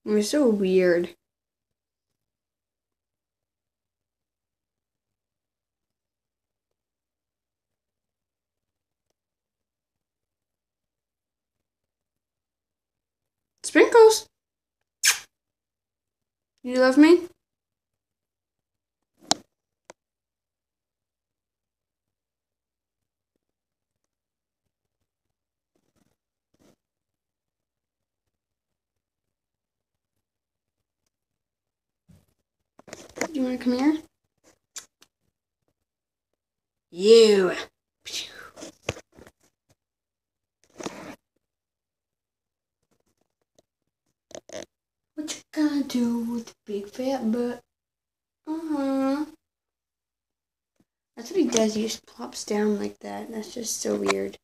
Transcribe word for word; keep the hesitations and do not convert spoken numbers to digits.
It was so weird. Sprinkles! You love me? You wanna come here? You! What you gonna do with the big fat butt? Uh-huh. That's what he does. He just plops down like that. That's just so weird.